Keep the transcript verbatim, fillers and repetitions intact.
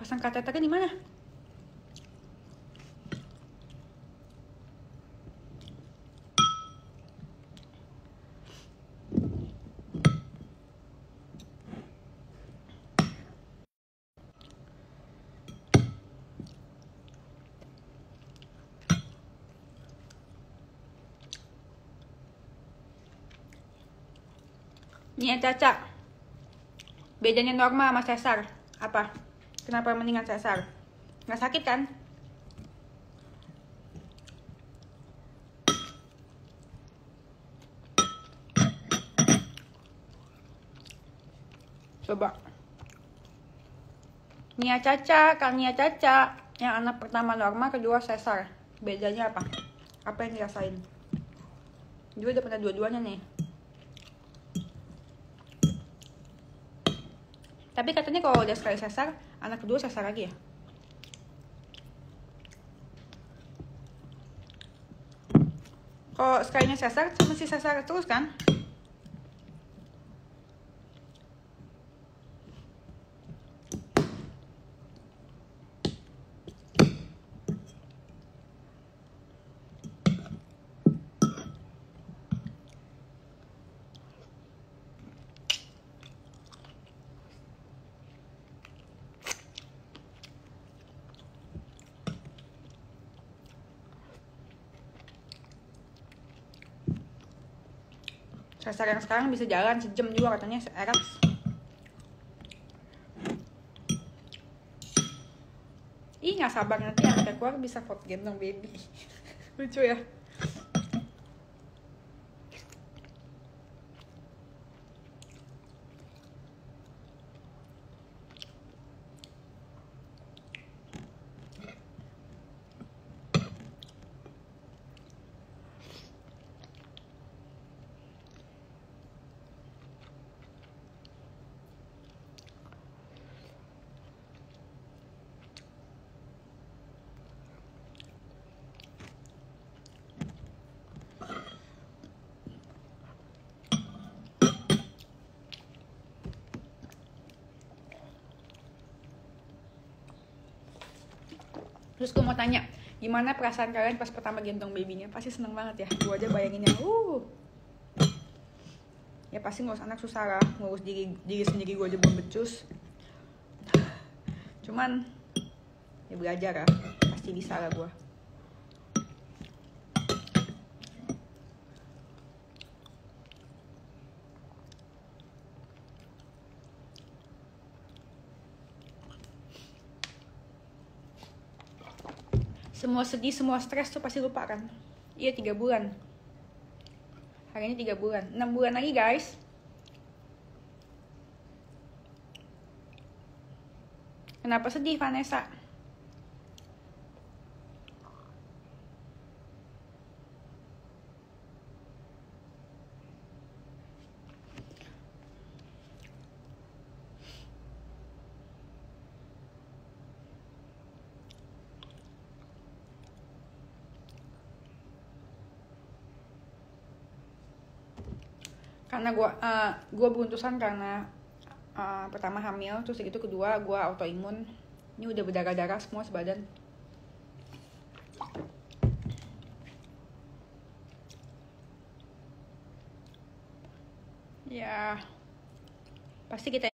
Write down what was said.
Pasang kateternya di mana? Nih ya Caca, bedanya Norma sama Cesar apa? Kenapa mendingan Cesar? Nggak sakit kan? Coba. Nia Caca, Kang Nia Caca, yang anak pertama Norma, kedua Cesar. Bedanya apa? Apa yang dirasain? Dia udah pernah dua-duanya nih. Tapi katanya kalau udah sekali Cesar, anak kedua Cesar lagi ya? Kalau sekalinya Cesar, masih Cesar terus kan? Cesar yang sekarang bisa jalan sejam juga katanya Erex. Ih nggak sabar nanti anaknya keluar bisa foto gendong baby. Lucu ya. Terus gue mau tanya, gimana perasaan kalian pas pertama gendong babynya? Pasti seneng banget ya. Gue aja bayanginnya, uh. Ya pasti ngurus anak susah lah, ngurus diri, diri sendiri gue aja belum becus. Cuman, ya belajar lah, pasti bisa lah gue. Semua sedih, semua stres tuh pasti lupa kan? Iya tiga bulan. Hari ini tiga bulan, enam bulan lagi guys. Kenapa sedih Vanessa? Karena gue uh, gue beruntusan karena uh, pertama hamil, terus gitu kedua gue autoimun. Ini udah berdarah-darah semua sebadan. Ya pasti kita